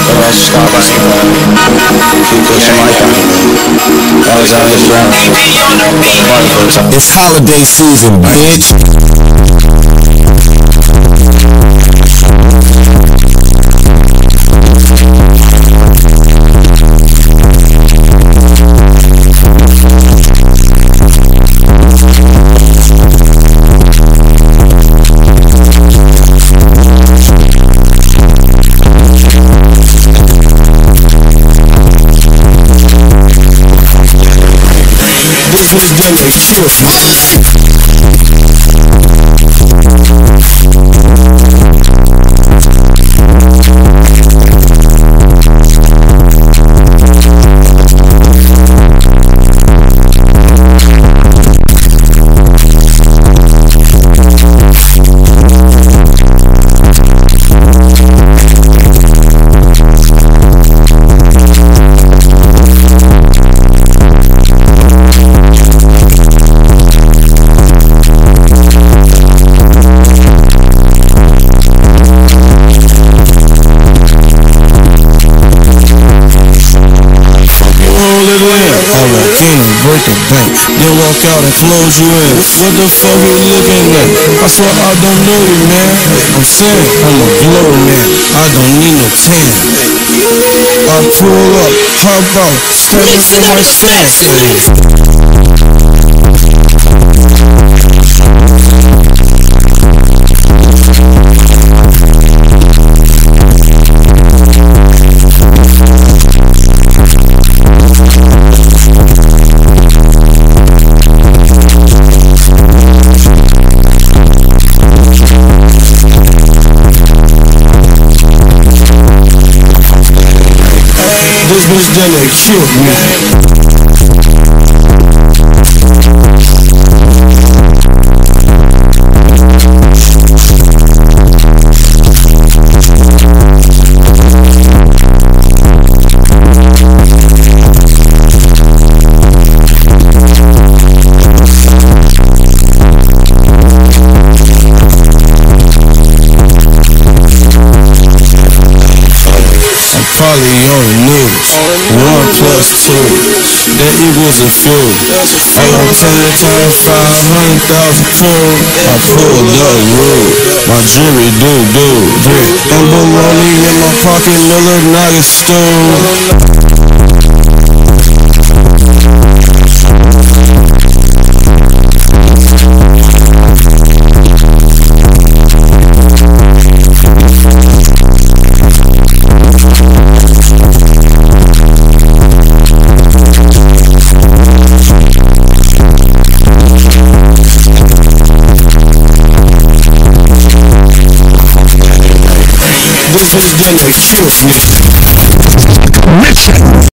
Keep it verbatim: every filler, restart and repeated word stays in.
But also stop by keep pushing my car. I was out here driving. It's holiday season, bitch. This was done to kill me. Break the bank, then walk out and close you in. What the fuck you looking at? I swear I don't know you, man. I'm saying I'm a blow man. I don't need no tan. I pull up, hop out, step into my stand. This bitch done that killed me. Probably on the news. One plus two, that equals a few. I got ten times five hundred thousand crew. I pulled up rude. My jewelry do do. And bologna in my pocket, Miller nugget stew. This was done to kill me.